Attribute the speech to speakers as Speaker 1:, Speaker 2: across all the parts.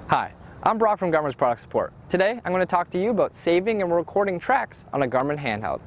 Speaker 1: Hi, I'm Brock from Garmin's Product Support. Today, I'm going to talk to you about saving and recording tracks on a Garmin handheld.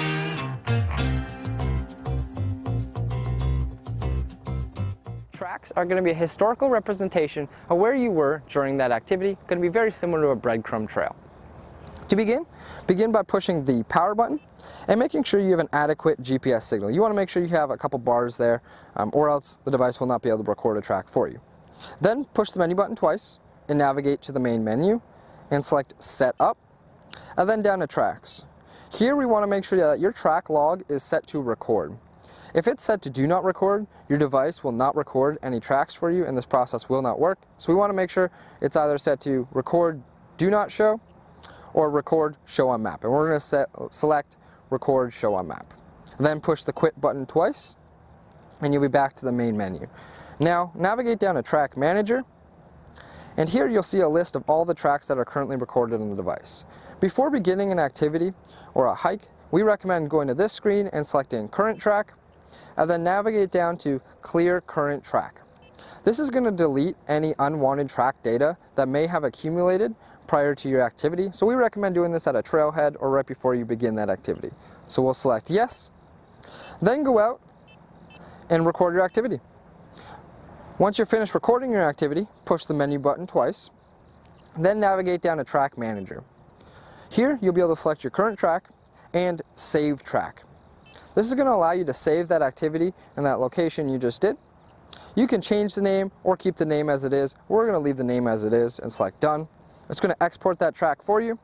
Speaker 1: Tracks are going to be a historical representation of where you were during that activity, going to be very similar to a breadcrumb trail. To begin by pushing the power button and making sure you have an adequate GPS signal. You want to make sure you have a couple bars there, or else the device will not be able to record a track for you. Then push the menu button twice and navigate to the main menu and select Set Up, and then down to Tracks. Here we want to make sure that your track log is set to record. If it's set to Do Not Record, your device will not record any tracks for you and this process will not work. So we want to make sure it's either set to Record Do Not Show or Record Show on Map. And we're going to select Record Show on Map. Then push the Quit button twice and you'll be back to the main menu. Now navigate down to Track Manager, and here you'll see a list of all the tracks that are currently recorded on the device. Before beginning an activity or a hike, we recommend going to this screen and selecting Current Track, and then navigate down to Clear Current Track. This is going to delete any unwanted track data that may have accumulated prior to your activity, so we recommend doing this at a trailhead or right before you begin that activity. So we'll select Yes, then go out and record your activity. Once you're finished recording your activity, push the menu button twice, then navigate down to Track Manager. Here you'll be able to select your current track and Save Track. This is going to allow you to save that activity in that location you just did. You can change the name or keep the name as it is. We're going to leave the name as it is and select Done. It's going to export that track for you.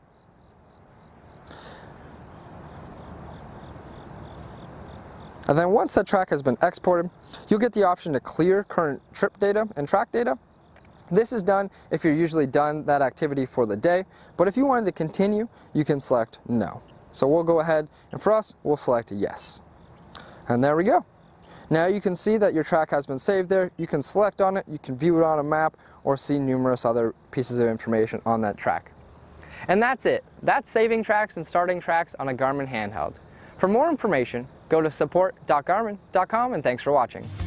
Speaker 1: And then once that track has been exported, you'll get the option to clear current trip data and track data. This is done if you're usually done that activity for the day, but if you wanted to continue, you can select No. So we'll go ahead, and for us, we'll select Yes. And there we go. Now you can see that your track has been saved there. You can select on it, you can view it on a map, or see numerous other pieces of information on that track. And that's it. That's saving tracks and starting tracks on a Garmin handheld. For more information, go to support.garmin.com, and thanks for watching.